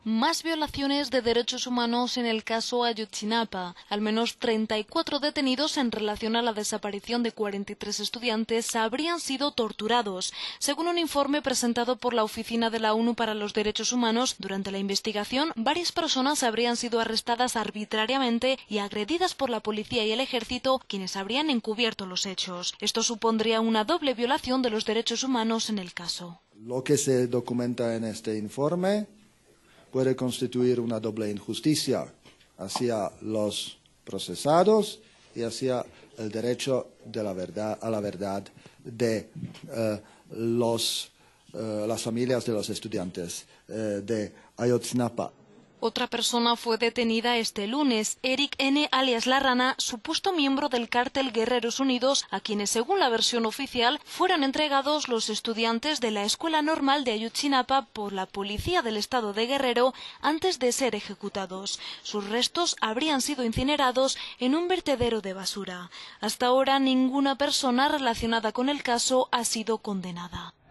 Más violaciones de derechos humanos en el caso Ayotzinapa. Al menos 34 detenidos en relación a la desaparición de 43 estudiantes habrían sido torturados. Según un informe presentado por la Oficina de la ONU para los Derechos Humanos, durante la investigación, varias personas habrían sido arrestadas arbitrariamente y agredidas por la policía y el ejército, quienes habrían encubierto los hechos. Esto supondría una doble violación de los derechos humanos en el caso. Lo que se documenta en este informe puede constituir una doble injusticia hacia los procesados y hacia el derecho de a la verdad de las familias de los estudiantes de Ayotzinapa. Otra persona fue detenida este lunes, Eric N. alias La Rana, supuesto miembro del cártel Guerreros Unidos, a quienes, según la versión oficial, fueron entregados los estudiantes de la Escuela Normal de Ayotzinapa por la policía del estado de Guerrero antes de ser ejecutados. Sus restos habrían sido incinerados en un vertedero de basura. Hasta ahora, ninguna persona relacionada con el caso ha sido condenada.